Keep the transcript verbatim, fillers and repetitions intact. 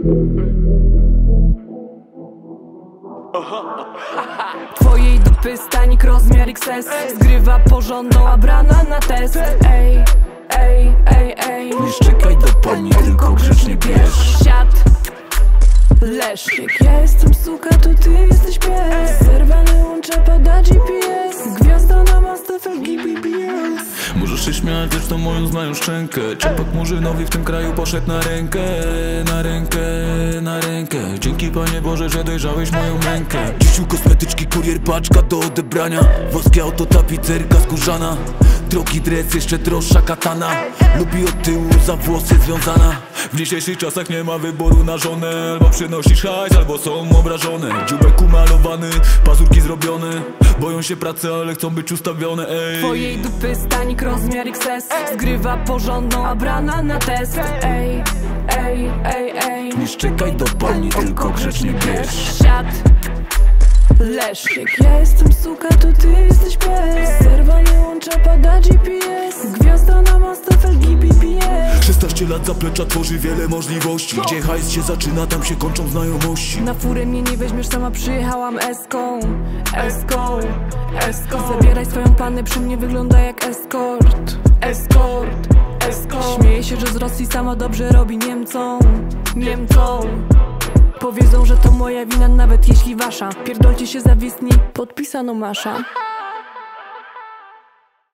Twojej dupy stanik rozmiar X S zgrywa porządną, a brana na test. Ej, ej, ej, ej, nie szczekaj do pani, tylko grzecznie bierz. Siad, leszczyk. Ja jestem suka, to ty jesteś pies. Zerwany łącza, pada G P S. Gwiazda na mastę, felgi B B S. Możesz się śmiać, też to moją znają szczękę. Czepak murzynowi w tym kraju poszedł na rękę. Na rękę, na rękę. Dzięki Panie Boże, że dojrzałeś moją mękę. Dziś kosmetyczki, kurier, paczka do odebrania. Włoskie auto, tapicerka skórzana. Drogi dres, jeszcze droższa katana. Lubi od tyłu, za włosy związana. W dzisiejszych czasach nie ma wyboru na żonę. Albo przynosisz hajs, albo są obrażone. Dziubek umalowany, pazurki zrobione. Boją się pracy, ale chcą być ustawione, ej. Twojej dupy stanik rozmiar X S zgrywa porządną, a brana na test. Ej, ej, ej, ej, nie szczekaj do pani, tylko grzecznie bierz. Siad, leszczyk. Ja jestem suka, to ty jesteś pies. Zerwanie łącza, pada G P S. Gwiazda na mastę, felgi B B S. szesnaście lat zaplecza tworzy wiele możliwości. Gdzie hajs się zaczyna, tam się kończą znajomości. Na furę mnie nie weźmiesz, sama przyjechałam eską. Eską, eską. Zabieraj swoją pannę, przy mnie wygląda jak eskort. Eskort, eskort. Śmieję się, że z Rosji sama dobrze robi Niemcom. Niemcom. Powiedzą, że to moja wina, nawet jeśli wasza. Pierdolcie się, zawistni, podpisano Masza.